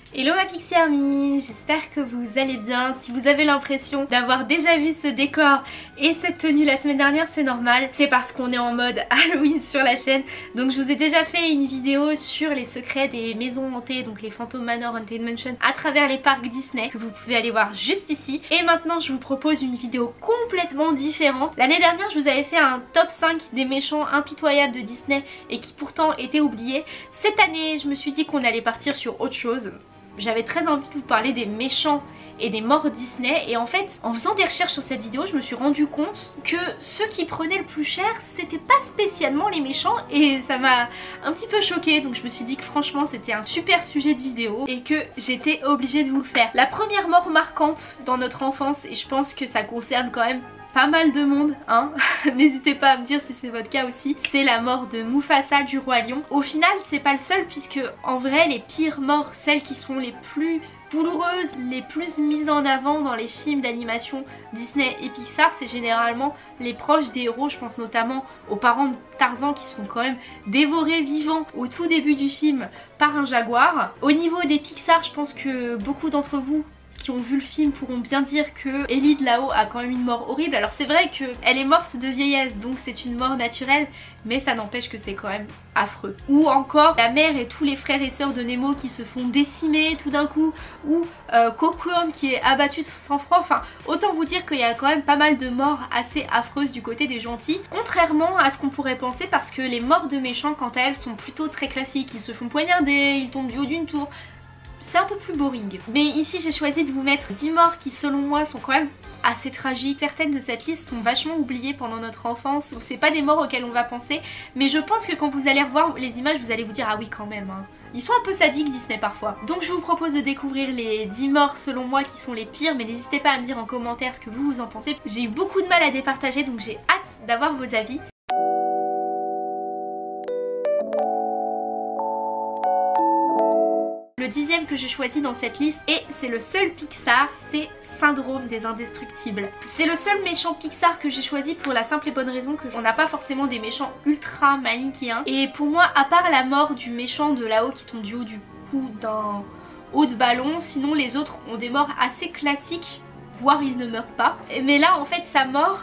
Hello ma Pixie Army, j'espère que vous allez bien. Si vous avez l'impression d'avoir déjà vu ce décor et cette tenue la semaine dernière, c'est normal. C'est parce qu'on est en mode Halloween sur la chaîne. Donc je vous ai déjà fait une vidéo sur les secrets des maisons hantées, donc les Phantom Manor Haunted Mansion à travers les parcs Disney, que vous pouvez aller voir juste ici. Et maintenant je vous propose une vidéo complètement différente. L'année dernière je vous avais fait un top 5 des méchants impitoyables de Disney et qui pourtant étaient oubliés. Cette année je me suis dit qu'on allait partir sur autre chose. J'avais très envie de vous parler des méchants et des morts Disney, et en fait en faisant des recherches sur cette vidéo je me suis rendu compte que ceux qui prenaient le plus cher c'était pas spécialement les méchants, et ça m'a un petit peu choquée. Donc je me suis dit que franchement c'était un super sujet de vidéo et que j'étais obligée de vous le faire. La première mort marquante dans notre enfance, et je pense que ça concerne quand même pas mal de monde, hein. N'hésitez pas à me dire si c'est votre cas aussi. C'est la mort de Mufasa du Roi Lion. Au final c'est pas le seul, puisque en vrai les pires morts, celles qui sont les plus douloureuses, les plus mises en avant dans les films d'animation Disney et Pixar, c'est généralement les proches des héros. Je pense notamment aux parents de Tarzan qui sont quand même dévorés vivants au tout début du film par un jaguar. Au niveau des Pixar, je pense que beaucoup d'entre vous qui ont vu le film pourront bien dire que Ellie de là-haut a quand même une mort horrible. Alors c'est vrai qu'elle est morte de vieillesse, donc c'est une mort naturelle, mais ça n'empêche que c'est quand même affreux. Ou encore la mère et tous les frères et sœurs de Nemo qui se font décimer tout d'un coup, ou Cocoon qui est abattu de sang-froid. Enfin, autant vous dire qu'il y a quand même pas mal de morts assez affreuses du côté des gentils, contrairement à ce qu'on pourrait penser, parce que les morts de méchants quant à elles sont plutôt très classiques. Ils se font poignarder, ils tombent du haut d'une tour. C'est un peu plus boring. Mais ici j'ai choisi de vous mettre 10 morts qui selon moi sont quand même assez tragiques. Certaines de cette liste sont vachement oubliées pendant notre enfance, donc c'est pas des morts auxquelles on va penser, mais je pense que quand vous allez revoir les images vous allez vous dire ah oui quand même hein. Ils sont un peu sadiques Disney parfois. Donc je vous propose de découvrir les 10 morts selon moi qui sont les pires, mais n'hésitez pas à me dire en commentaire ce que vous en pensez. J'ai eu beaucoup de mal à départager, donc j'ai hâte d'avoir vos avis. Le 10e que j'ai choisi dans cette liste, et c'est le seul Pixar, c'est Syndrome des Indestructibles. C'est le seul méchant Pixar que j'ai choisi pour la simple et bonne raison qu'on n'a pas forcément des méchants ultra manichéens. Et pour moi, à part la mort du méchant de là-haut qui tombe du haut du cou d'un haut de ballon, sinon les autres ont des morts assez classiques, voire ils ne meurent pas. Mais là en fait sa mort,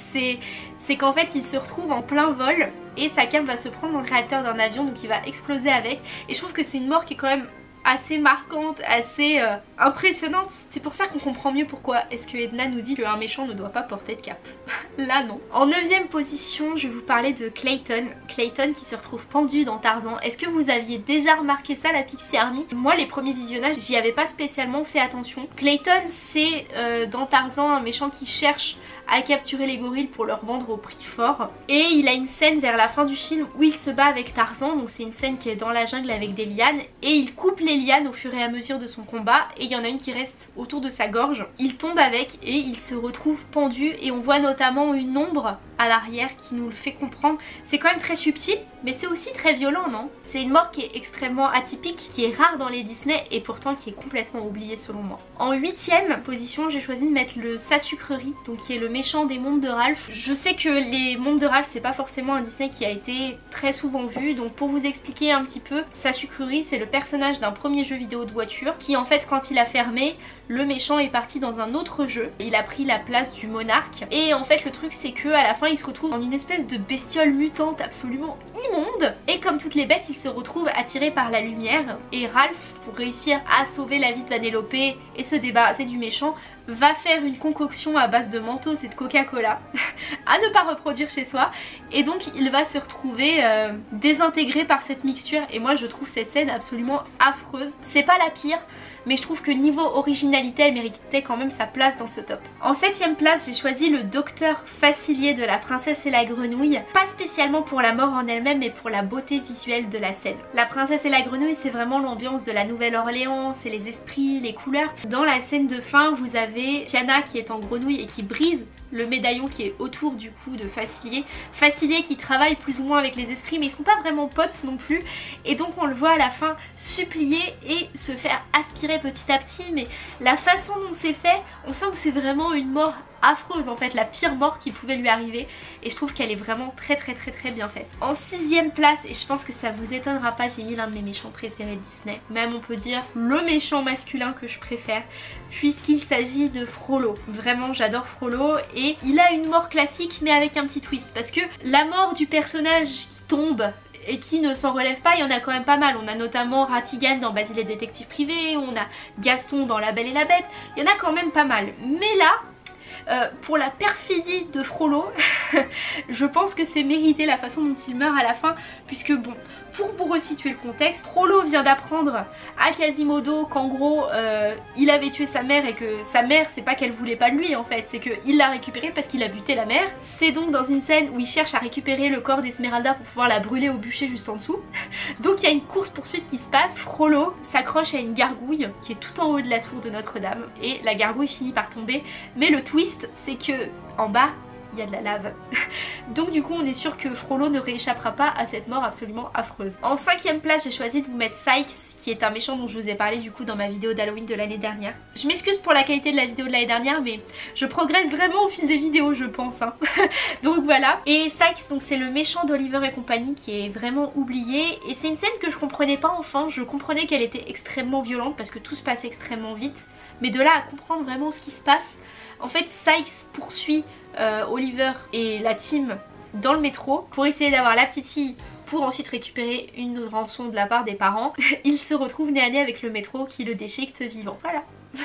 c'est qu'en fait il se retrouve en plein vol et sa cape va se prendre dans le réacteur d'un avion, donc il va exploser avec. Et je trouve que c'est une mort qui est quand même assez marquante, assez impressionnante. C'est pour ça qu'on comprend mieux pourquoi est-ce que Edna nous dit qu'un méchant ne doit pas porter de cape. Là non. En 9e position, je vais vous parler de Clayton. Clayton qui se retrouve pendu dans Tarzan. Est-ce que vous aviez déjà remarqué ça la Pixie Army? Moi les premiers visionnages j'y avais pas spécialement fait attention. Clayton c'est dans Tarzan un méchant qui cherche à capturer les gorilles pour leur vendre au prix fort. Et il a une scène vers la fin du film où il se bat avec Tarzan, donc c'est une scène qui est dans la jungle avec des lianes, et il coupe les lianes au fur et à mesure de son combat, et il y en a une qui reste autour de sa gorge. Il tombe avec et il se retrouve pendu, et on voit notamment une ombre à l'arrière qui nous le fait comprendre. C'est quand même très subtil, mais c'est aussi très violent, non? C'est une mort qui est extrêmement atypique, qui est rare dans les Disney et pourtant qui est complètement oubliée selon moi. En 8e position, j'ai choisi de mettre le Sa-Sucrerie, donc qui est le méchant des Mondes de Ralph. Je sais que les Mondes de Ralph c'est pas forcément un Disney qui a été très souvent vu, donc pour vous expliquer un petit peu, Sa-Sucrerie c'est le personnage d'un premier jeu vidéo de voiture qui en fait quand il a fermé, le méchant est parti dans un autre jeu, il a pris la place du monarque, et en fait le truc c'est que à la fin il se retrouve dans une espèce de bestiole mutante absolument immonde, et comme toutes les bêtes il se retrouve attiré par la lumière, et Ralph, pour réussir à sauver la vie de Vanellope et se débarrasser du méchant, va faire une concoction à base de Mentos et de Coca-Cola à ne pas reproduire chez soi, et donc il va se retrouver désintégré par cette mixture. Et moi je trouve cette scène absolument affreuse. C'est pas la pire, mais je trouve que niveau originalité elle méritait quand même sa place dans ce top. En 7e place j'ai choisi le docteur Facilier de La Princesse et la Grenouille, pas spécialement pour la mort en elle-même mais pour la beauté visuelle de la scène. La Princesse et la Grenouille c'est vraiment l'ambiance de la Nouvelle-Orléans, c'est les esprits, les couleurs. Dans la scène de fin vous avez Tiana qui est en grenouille et qui brise le médaillon qui est autour du cou de Facilier. Facilier qui travaille plus ou moins avec les esprits, mais ils sont pas vraiment potes non plus, et donc on le voit à la fin supplier et se faire aspirer petit à petit, mais la façon dont c'est fait, on sent que c'est vraiment une mort affreuse en fait, la pire mort qui pouvait lui arriver, et je trouve qu'elle est vraiment très bien faite. En 6ème place, et je pense que ça vous étonnera pas, j'ai mis l'un de mes méchants préférés de Disney, même on peut dire le méchant masculin que je préfère, puisqu'il s'agit de Frollo. Vraiment j'adore Frollo, et il a une mort classique mais avec un petit twist, parce que la mort du personnage qui tombe et qui ne s'en relève pas, il y en a quand même pas mal. On a notamment Ratigan dans Basile et détective privé, on a Gaston dans La Belle et la Bête, il y en a quand même pas mal. Mais là, pour la perfidie de Frollo, je pense que c'est mérité la façon dont il meurt à la fin, puisque bon, pour vous resituer le contexte, Frollo vient d'apprendre à Quasimodo qu'en gros il avait tué sa mère, et que sa mère, c'est pas qu'elle voulait pas de lui en fait, c'est qu'il l'a récupéré parce qu'il a buté la mère. C'est donc dans une scène où il cherche à récupérer le corps d'Esmeralda pour pouvoir la brûler au bûcher juste en dessous. Donc il y a une course poursuite qui se passe, Frollo s'accroche à une gargouille qui est tout en haut de la tour de Notre-Dame, et la gargouille finit par tomber, mais le twist c'est que en bas il y a de la lave. Donc du coup on est sûr que Frollo ne rééchappera pas à cette mort absolument affreuse. En 5ème place, j'ai choisi de vous mettre Sykes, qui est un méchant dont je vous ai parlé du coup dans ma vidéo d'Halloween de l'année dernière. Je m'excuse pour la qualité de la vidéo de l'année dernière, mais je progresse vraiment au fil des vidéos je pense hein. Donc voilà. Et Sykes, donc c'est le méchant d'Oliver et compagnie qui est vraiment oublié, et c'est une scène que je comprenais pas enfin. Je comprenais qu'elle était extrêmement violente parce que tout se passe extrêmement vite, mais de là à comprendre vraiment ce qui se passe, en fait Sykes poursuit Oliver et la team dans le métro pour essayer d'avoir la petite fille pour ensuite récupérer une rançon de la part des parents. Il se retrouve nez à nez avec le métro qui le déchiquette vivant. Voilà.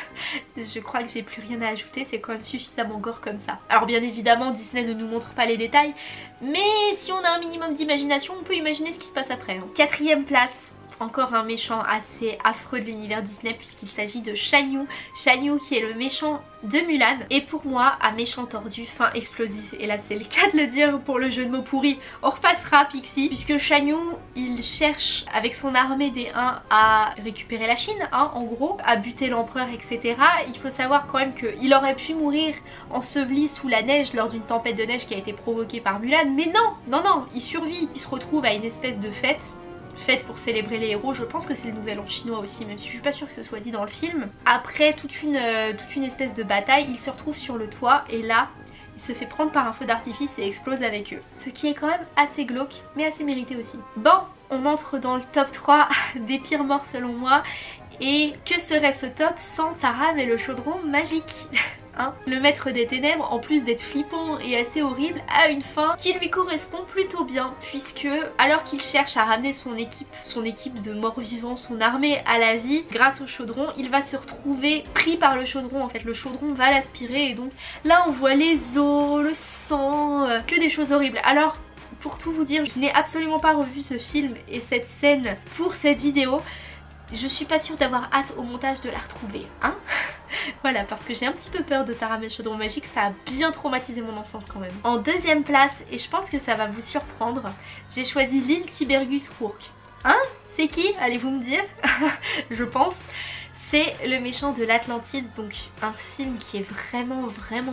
Je crois que j'ai plus rien à ajouter, c'est quand même suffisamment gore comme ça. Alors bien évidemment Disney ne nous montre pas les détails, mais si on a un minimum d'imagination on peut imaginer ce qui se passe après hein. 4ème place, encore un méchant assez affreux de l'univers Disney, puisqu'il s'agit de Shan Yu. Shan Yu qui est le méchant de Mulan, et pour moi un méchant tordu, fin explosif, et là c'est le cas de le dire pour le jeu de mots pourri, on repassera Pixie, puisque Shan Yu il cherche avec son armée des Huns à récupérer la Chine hein, en gros, à buter l'empereur etc. Il faut savoir quand même qu'il aurait pu mourir enseveli sous la neige lors d'une tempête de neige qui a été provoquée par Mulan, mais non, il survit, il se retrouve à une espèce de fête pour célébrer les héros. Je pense que c'est le nouvel an chinois aussi, même si je suis pas sûre que ce soit dit dans le film. Après toute une espèce de bataille, il se retrouve sur le toit, et là il se fait prendre par un feu d'artifice et explose avec eux, ce qui est quand même assez glauque mais assez mérité aussi. Bon, on entre dans le top 3 des pires morts selon moi, et que serait ce top sans Taram et le chaudron magique hein. Le maître des ténèbres, en plus d'être flippant et assez horrible, a une fin qui lui correspond plutôt bien, puisque alors qu'il cherche à ramener son équipe de morts-vivants, son armée à la vie grâce au chaudron, il va se retrouver pris par le chaudron. En fait le chaudron va l'aspirer, et donc là on voit les os, le sang, que des choses horribles. Alors pour tout vous dire, je n'ai absolument pas revu ce film et cette scène pour cette vidéo. Je suis pas sûre d'avoir hâte au montage de la retrouver, hein. Voilà, parce que j'ai un petit peu peur de Taram et le chaudron magique, ça a bien traumatisé mon enfance quand même. En 2ème place, et je pense que ça va vous surprendre, j'ai choisi l'île Tiberius Rourke. Hein? C'est qui? Allez-vous me dire? Je pense. C'est le méchant de l'Atlantide, donc un film qui est vraiment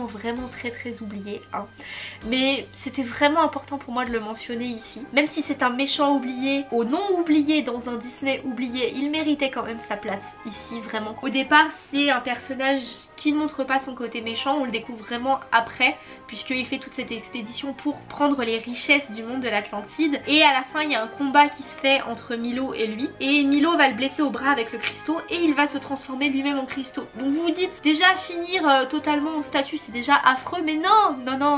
très oublié hein. Mais c'était vraiment important pour moi de le mentionner ici. Même si c'est un méchant oublié, au non oublié dans un Disney oublié, il méritait quand même sa place ici, vraiment. Au départ c'est un personnage qui ne montre pas son côté méchant, on le découvre vraiment après, puisqu'il fait toute cette expédition pour prendre les richesses du monde de l'Atlantide. Et à la fin il y a un combat qui se fait entre Milo et lui, et Milo va le blesser au bras avec le cristaux, et il va se transformer lui-même en cristaux. Donc vous vous dites, déjà finir totalement en statue c'est déjà affreux, mais non,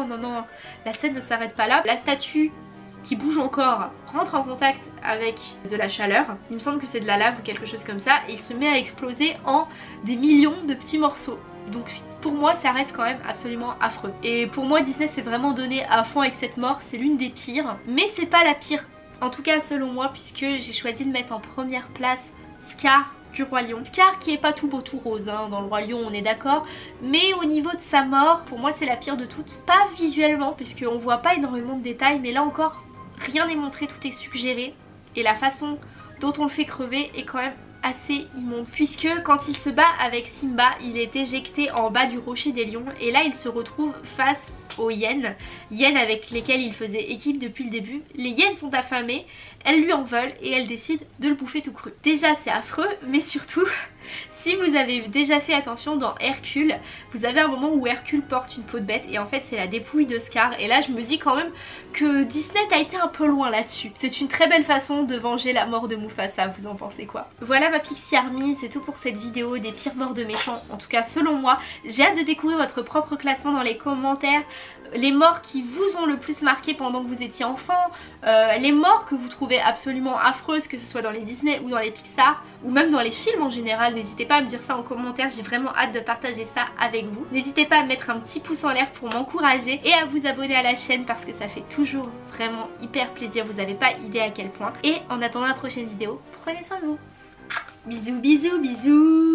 la scène ne s'arrête pas là. La statue qui bouge encore rentre en contact avec de la chaleur, il me semble que c'est de la lave ou quelque chose comme ça, et il se met à exploser en des millions de petits morceaux. Donc pour moi ça reste quand même absolument affreux. Et pour moi Disney s'est vraiment donné à fond avec cette mort, c'est l'une des pires, mais c'est pas la pire, en tout cas selon moi, puisque j'ai choisi de mettre en première place Scar du Roi Lion. Scar qui est pas tout beau tout rose hein, dans le Roi Lion on est d'accord, mais au niveau de sa mort, pour moi c'est la pire de toutes. Pas visuellement puisqu'on voit pas énormément de détails, mais là encore rien n'est montré, tout est suggéré, et la façon dont on le fait crever est quand même assez immonde, puisque quand il se bat avec Simba il est éjecté en bas du rocher des lions, et là il se retrouve face aux hyènes avec lesquelles il faisait équipe depuis le début. Les hyènes sont affamées, elles lui en veulent et elles décident de le bouffer tout cru. Déjà c'est affreux, mais surtout si Si vous avez déjà fait attention dans Hercule, vous avez un moment où Hercule porte une peau de bête et en fait c'est la dépouille de Scar. Et là je me dis quand même que Disney a été un peu loin là-dessus. C'est une très belle façon de venger la mort de Mufasa, vous en pensez quoi? Voilà ma Pixie Army, c'est tout pour cette vidéo des pires morts de méchants, en tout cas selon moi. J'ai hâte de découvrir votre propre classement dans les commentaires. Les morts qui vous ont le plus marqué pendant que vous étiez enfant, les morts que vous trouvez absolument affreuses, que ce soit dans les Disney ou dans les Pixar, ou même dans les films en général. N'hésitez pas à me dire ça en commentaire, j'ai vraiment hâte de partager ça avec vous. N'hésitez pas à mettre un petit pouce en l'air pour m'encourager et à vous abonner à la chaîne parce que ça fait toujours vraiment hyper plaisir, vous n'avez pas idée à quel point. Et en attendant la prochaine vidéo, prenez soin de vous. Bisous bisous bisous.